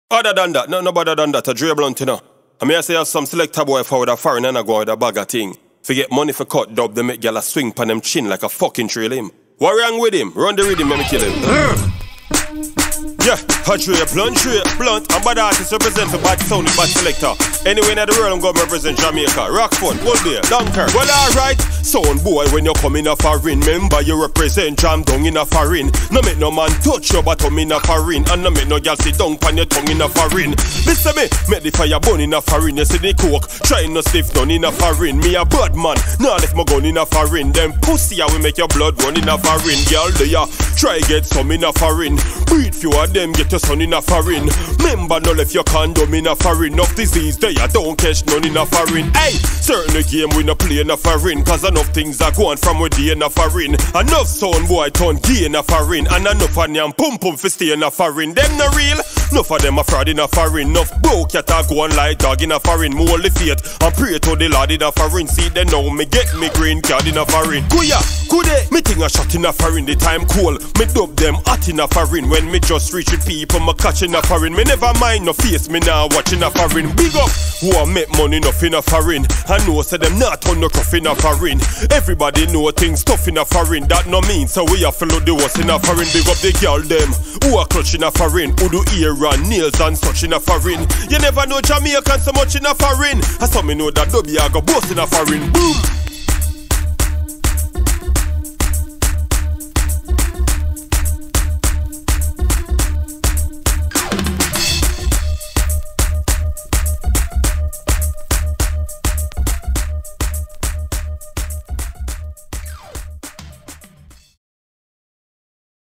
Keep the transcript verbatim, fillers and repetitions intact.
Other than that, no, no better than that, a Dre Blunt, you know. I mean, I say have some selector boy for with a foreign and I go with a bag of thing. If you get money for cut dub, they make gyal a swing pan them chin like a fucking trail him. What wrong with him? Run the rhythm, let me kill him. Yeah, a Dre Blunt, Dre Blunt, and bad artists represent for bad sound, bad selector. Anyway in the world, I'm gonna represent Jamaica, Rockford, Woodley, Dunkirk. Well, alright, sound boy, when you come in a foreign, remember you represent Jam down in a foreign. No make no man touch your bottom in a foreign, and no make no girl sit down pan your tongue in a foreign. Listen me, make the fire burn in a foreign. You see the coke, try no stiff none in a foreign. Me a bad man, nah left my gun in a foreign. Them pussy, I will make your blood run in a foreign. Girl, they a try get some in a foreign. Breed few of them get your son in a foreign. Remember no left your condom in a foreign. Enough disease there, you don't catch none in a foreign. Hey, certain game we no play in a foreign, cause enough things are going from where they in a foreign. Enough sound boy turn gay in a foreign, and enough of them pum pum fi stay in a foreign. Them no real, enough of them a fraud in a foreign. Enough broke cat a go on like dog in a foreign. More the faith and pray to the Lord in a foreign. See them now me get me green card in a foreign. Kuya, kude, me ting a shot in a foreign. The time cool, me dub them hot in a foreign. When me just reach with people, me catch in a foreign. Me never mind no face, me now watching a foreign. Big up, who a make money enough in a foreign. I know say them not on no cuff in a foreign. Everybody know things tough in a foreign. That no mean so we a follow the worst in a foreign. Big up the girl them who a clutch in a foreign, who do ear and nails and such in a foreign. You never know Jamaican so much in a foreign. I saw me know that W a go boast in a foreign. Boom.